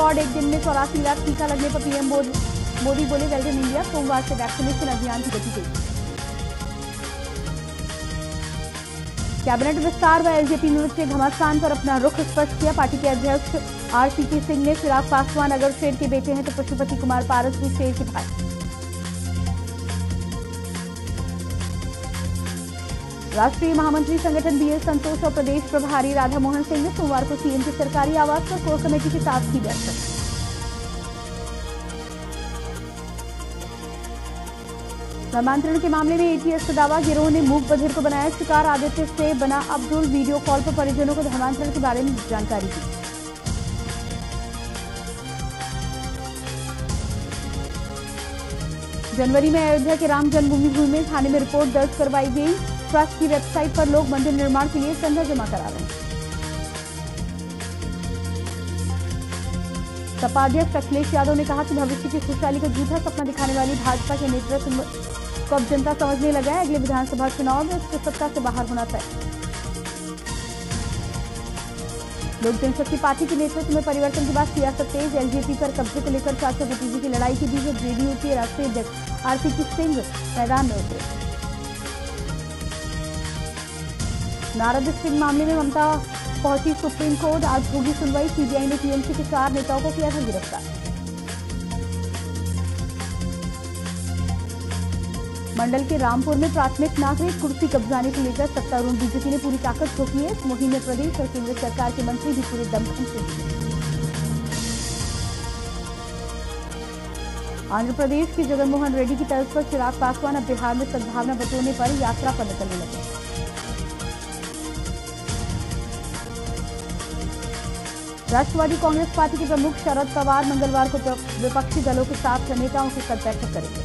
Record, एक दिन में 84 लाख टीका लगने पर पीएम मोदी बोले वेल डन इंडिया। सोमवार से वैक्सीनेशन अभियान की गति तेज। कैबिनेट विस्तार व एलजेपी में बचे घमासान पर अपना रुख स्पष्ट किया। पार्टी के अध्यक्ष आरसीपी सिंह ने चिराग पासवान अगर शेर के बेटे हैं तो पशुपति कुमार पारस भी शेर के भाई। राष्ट्रीय महामंत्री संगठन बीएस संतोष और प्रदेश प्रभारी राधा मोहन सिंह ने सोमवार को सीएम के सरकारी आवास पर कोर कमेटी के साथ की बैठक। नामांतरण के मामले में एटीएस का दावा, गिरोह ने मूक बधिर को बनाया शिकार। आदित्य से बना अब्दुल वीडियो कॉल पर परिजनों को धर्मांतरण के बारे में जानकारी दी। जनवरी में अयोध्या के राम जन्मभूमि में थाने में रिपोर्ट दर्ज करवाई गई। ट्रस्ट की वेबसाइट पर लोग मंदिर निर्माण के लिए चंदा जमा करा रहे हैं। सपा अध्यक्ष अखिलेश यादव ने कहा कि भविष्य की खुशहाली का झूठा सपना दिखाने वाली भाजपा के नेतृत्व को अब जनता समझने लगा है। अगले विधानसभा चुनाव में उसको सत्ता से बाहर होना तय। लोक जनशक्ति पार्टी के नेतृत्व में परिवर्तन के बाद सियासत तेज। एलजेपी पर कब्जे को लेकर चाचा भतीजे की लड़ाई के बीच जेडीयू के राष्ट्रीय अध्यक्ष आरसीपी सिंह मैदान में उतरे। नारद सिंह मामले में ममता पहुंची सुप्रीम कोर्ट, आज होगी सुनवाई। सीबीआई ने टीएमसी के 4 नेताओं को किया था गिरफ्तार। मंडल के रामपुर में प्राथमिक नागरिक कुर्सी कब्जाने को लेकर सत्तारूढ़ बीजेपी ने पूरी ताकत झोंकी है। इस मुहिम में प्रदेश और केंद्र सरकार के मंत्री भी पूरे दमखम से जुटे। आंध्र प्रदेश के जगनमोहन रेड्डी की तर्ज पर चिराग पासवान अब बिहार में सद्भावना बटोरने पर यात्रा पर निकलने लगे। राष्ट्रवादी कांग्रेस पार्टी के प्रमुख शरद पवार मंगलवार को विपक्षी दलों के साथ नेताओं के साथ बैठक करेंगे।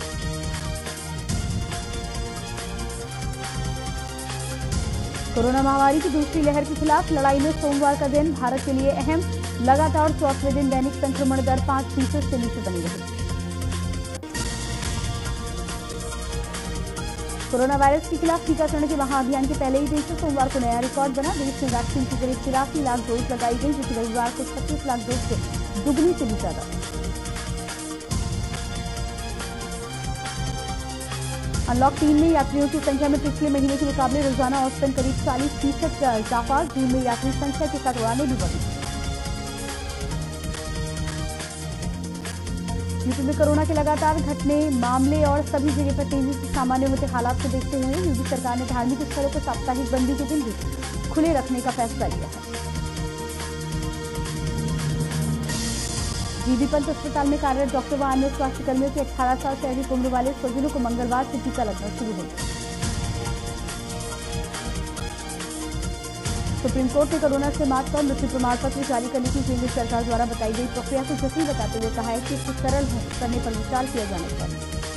कोरोना महामारी की दूसरी लहर के खिलाफ लड़ाई में सोमवार का दिन भारत के लिए अहम। लगातार 4वें दिन दैनिक संक्रमण दर 5% से नीचे बनी रही। कोरोना वायरस के खिलाफ टीकाकरण के महाअभियान के पहले ही दिन से सोमवार को नया रिकॉर्ड बना। देश में वैक्सीन की करीब 83 लाख डोज लगाई गई, जो कि रविवार को 36 लाख डोज से दुगनी से भी ज्यादा। अनलॉक 3 में यात्रियों की संख्या में पिछले महीने के मुकाबले रोजाना औसतन करीब 40% का इजाफा। जून में यात्री संख्या के साथ उड़ानें भी बढ़ी। यूपी में कोरोना के लगातार घटने मामले और सभी जगह पर तेजी से सामान्य होते हालात को देखते हुए यूपी सरकार ने धार्मिक स्थलों को साप्ताहिक बंदी के दिन भी खुले रखने का फैसला लिया है। जीबी पंत अस्पताल में कार्यरत डॉक्टर व अन्य स्वास्थ्य कर्मियों के 18 साल से अधिक उम्र वाले स्वजनों को मंगलवार से टीका लगना शुरू हो गया। सुप्रीम कोर्ट ने कोरोना से मात पर मृत्यु प्रमाण पत्र जारी करने की केंद्र सरकार द्वारा बताई गई प्रक्रिया को जटिल बताते हुए कहा है कि इसको सरल करने पर विचार किया जाना चाहिए।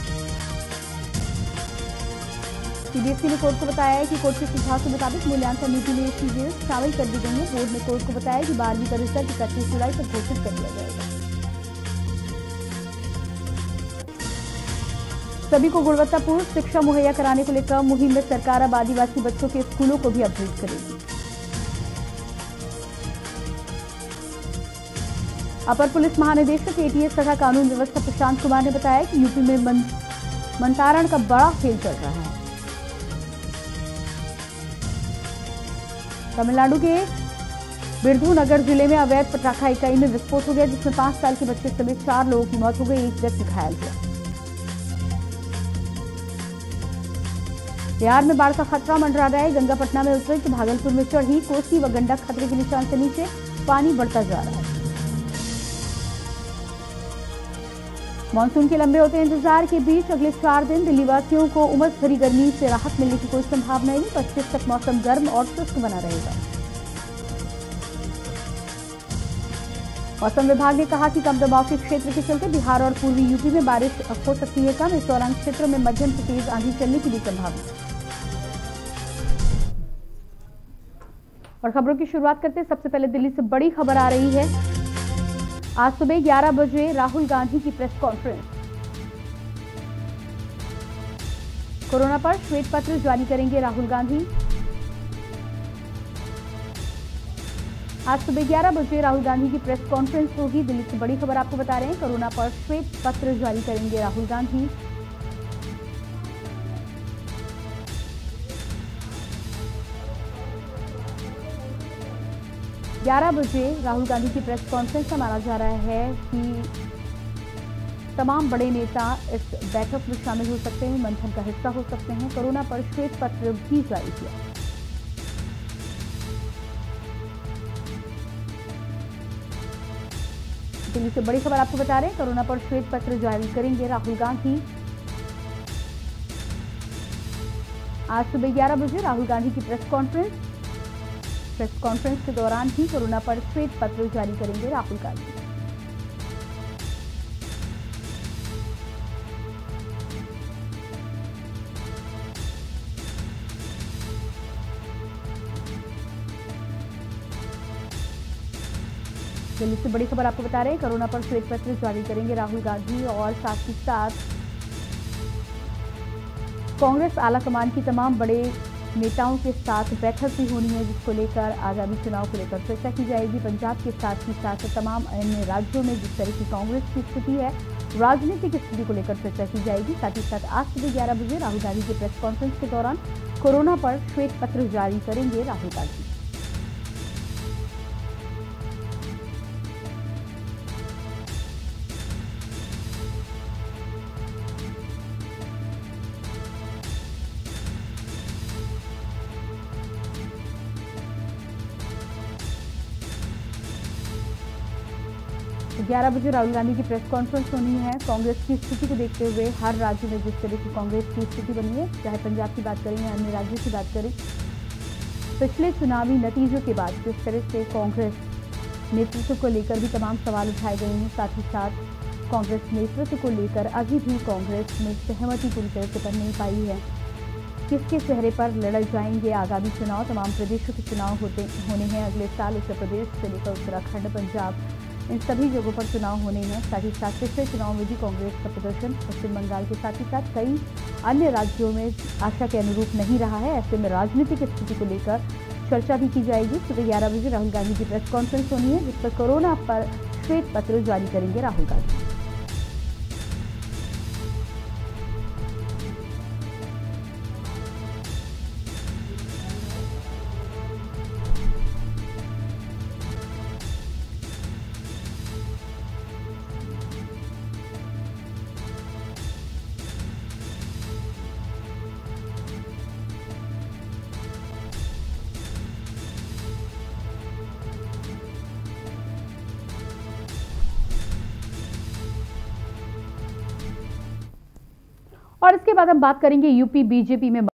सीबीएसई ने कोर्ट को बताया है कि कोर्ट के सुझाव के मुताबिक मूल्यांकन नीति में चीजें शामिल कर दी गई हैं। बोर्ड ने कोर्ट को बताया कि 12वीं का रिजल्ट 31 जुलाई तक घोषित कर दिया जाएगा। सभी को गुणवत्तापूर्ण शिक्षा मुहैया कराने को लेकर मुहिम में सरकार अब आदिवासी बच्चों के स्कूलों को भी अपग्रेड करेगी। अपर पुलिस महानिदेशक एटीएस तथा कानून व्यवस्था प्रशांत कुमार ने बताया कि यूपी में मंतारण का बड़ा खेल चल रहा है। तमिलनाडु के विरुधुनगर जिले में अवैध पटाखा इकाई में विस्फोट हो गया, जिसमें 5 साल के बच्चे समेत 4 लोगों की मौत हो गई, 1 व्यक्ति घायल हुआ। बिहार में बाढ़ का खतरा मंडरा रहा है। गंगा पटना में उतरी तो भागलपुर में चढ़ी। कोसी व गंडक खतरे के निशान से नीचे, पानी बढ़ता जा रहा है। मानसून के लंबे होते इंतजार के बीच अगले 4 दिन दिल्ली वासियों को उमस भरी गर्मी से राहत मिलने की कोई संभावना नहीं। 25 तक मौसम गर्म और शुष्क बना रहेगा। मौसम विभाग ने कहा कि कम दबाव के क्षेत्र के चलते बिहार और पूर्वी यूपी में बारिश हो सकती है कम। इस दौरान क्षेत्रों में मध्यम से तेज आंधी चलने की भी संभावना। और खबरों की शुरुआत करते हैं सबसे पहले दिल्ली से बड़ी खबर आ रही है। आज सुबह 11 बजे राहुल गांधी की प्रेस कॉन्फ्रेंस। कोरोना पर श्वेत पत्र जारी करेंगे राहुल गांधी। आज सुबह 11 बजे राहुल गांधी की प्रेस कॉन्फ्रेंस होगी। दिल्ली से बड़ी खबर आपको बता रहे हैं, कोरोना पर श्वेत पत्र जारी करेंगे राहुल गांधी। ग्यारह बजे राहुल गांधी की प्रेस कॉन्फ्रेंस में माना जा रहा है कि तमाम बड़े नेता इस बैठक में शामिल हो सकते हैं, मंथन का हिस्सा हो सकते हैं। कोरोना पर श्वेत पत्र भी जारी किया। दिल्ली से बड़ी खबर आपको बता रहे हैं, कोरोना पर श्वेत पत्र जारी करेंगे राहुल गांधी। आज सुबह 11 बजे राहुल गांधी की प्रेस कॉन्फ्रेंस के दौरान ही कोरोना पर श्वेत पत्र जारी करेंगे राहुल गांधी। दिल्ली से बड़ी खबर आपको बता रहे हैं, कोरोना पर श्वेत पत्र जारी करेंगे राहुल गांधी और साथ ही साथ कांग्रेस आलाकमान की तमाम बड़े नेताओं के साथ बैठक भी होनी है, जिसको लेकर आगामी चुनाव को लेकर चर्चा की जाएगी। पंजाब के साथ ही साथ तमाम अन्य राज्यों में जिस तरह की कांग्रेस की स्थिति है, राजनीतिक स्थिति को लेकर चर्चा की जाएगी। साथ ही साथ आज सुबह 11 बजे राहुल गांधी की प्रेस कॉन्फ्रेंस के दौरान कोरोना पर श्वेत पत्र जारी करेंगे राहुल गांधी। तो 11 बजे राहुल गांधी की प्रेस कॉन्फ्रेंस होनी है। कांग्रेस की स्थिति को देखते हुए हर राज्य में जिस तरह की कांग्रेस की स्थिति बनी है, चाहे पंजाब की बात करें या अन्य राज्यों की बात करें, पिछले चुनावी नतीजों के बाद जिस तरह से कांग्रेस नेतृत्व को लेकर भी तमाम सवाल उठाए गए हैं, साथ ही साथ कांग्रेस नेतृत्व को लेकर अभी भी कांग्रेस में सहमति पूरी तरह से बन नहीं पाई है। किसके चेहरे पर लड़े जाएंगे आगामी चुनाव? तमाम प्रदेशों के चुनाव होने हैं अगले साल। उत्तर प्रदेश से लेकर उत्तराखंड, पंजाब, इन सभी जगहों पर चुनाव होने हैं। साथ ही साथ पिछले चुनाव में भी कांग्रेस का प्रदर्शन पश्चिम बंगाल के साथ ही साथ कई अन्य राज्यों में आशा के अनुरूप नहीं रहा है। ऐसे में राजनीतिक स्थिति को लेकर चर्चा भी की जाएगी। सुबह 11 बजे राहुल गांधी की प्रेस कॉन्फ्रेंस होनी है, जिस पर कोरोना पर श्वेत पत्र जारी करेंगे राहुल गांधी। और इसके बाद हम बात करेंगे यूपी बीजेपी में